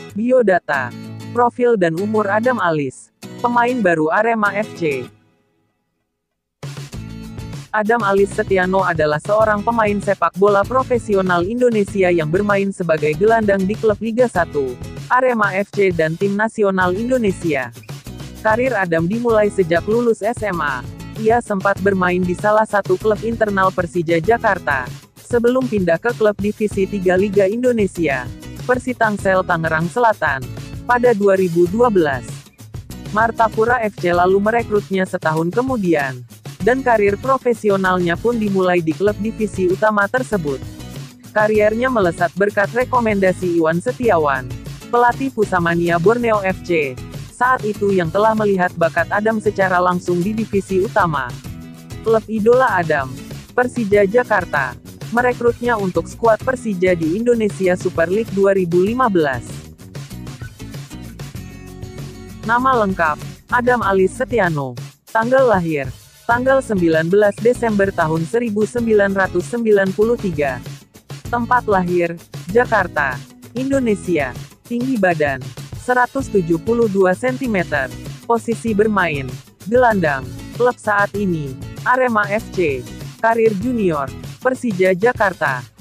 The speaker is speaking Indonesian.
Biodata, profil dan umur Adam Alis, pemain baru Arema FC. Adam Alis Setiano adalah seorang pemain sepak bola profesional Indonesia yang bermain sebagai gelandang di klub Liga 1, Arema FC dan tim nasional Indonesia. Karir Adam dimulai sejak lulus SMA. Ia sempat bermain di salah satu klub internal Persija Jakarta, sebelum pindah ke klub Divisi 3 Liga Indonesia, Persitangsel Tangerang Selatan, pada 2012. Martapura FC lalu merekrutnya setahun kemudian, dan karir profesionalnya pun dimulai di klub divisi utama tersebut. Kariernya melesat berkat rekomendasi Iwan Setiawan, pelatih Pusamania Borneo FC, saat itu yang telah melihat bakat Adam secara langsung di divisi utama. Klub idola Adam, Persija Jakarta, merekrutnya untuk skuad Persija di Indonesia Super League 2015. Nama lengkap, Adam Alis Setiano. Tanggal lahir, tanggal 19 Desember tahun 1993. Tempat lahir, Jakarta, Indonesia. Tinggi badan, 172 cm. Posisi bermain, gelandang. Klub saat ini, Arema FC. Karir junior, Persija Jakarta.